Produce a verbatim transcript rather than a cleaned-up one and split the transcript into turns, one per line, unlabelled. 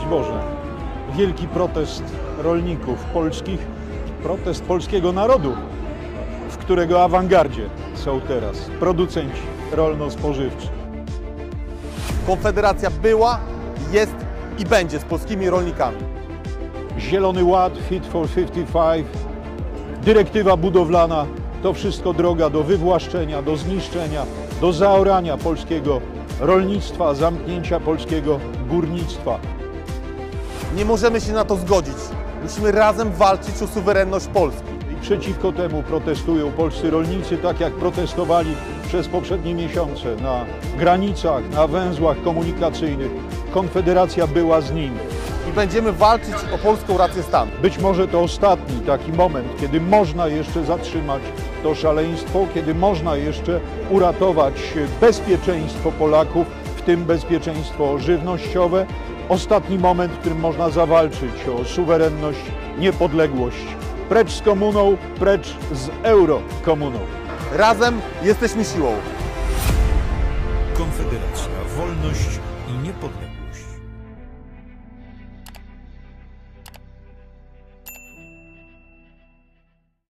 Szczęść Boże! Wielki protest rolników polskich, protest polskiego narodu, w którego awangardzie są teraz producenci rolno-spożywczy.
Konfederacja była, jest i będzie z polskimi rolnikami.
Zielony Ład, Fit for pięćdziesiąt pięć, dyrektywa budowlana, to wszystko droga do wywłaszczenia, do zniszczenia, do zaorania polskiego rolnictwa, zamknięcia polskiego górnictwa.
Nie możemy się na to zgodzić. Musimy razem walczyć o suwerenność Polski.
I przeciwko temu protestują polscy rolnicy, tak jak protestowali przez poprzednie miesiące na granicach, na węzłach komunikacyjnych. Konfederacja była z nimi.
I będziemy walczyć o polską rację stanu.
Być może to ostatni taki moment, kiedy można jeszcze zatrzymać to szaleństwo, kiedy można jeszcze uratować bezpieczeństwo Polaków, w tym bezpieczeństwo żywnościowe. Ostatni moment, w którym można zawalczyć o suwerenność, niepodległość. Precz z komuną, precz z eurokomuną.
Razem jesteśmy siłą.
Konfederacja, wolność i niepodległość.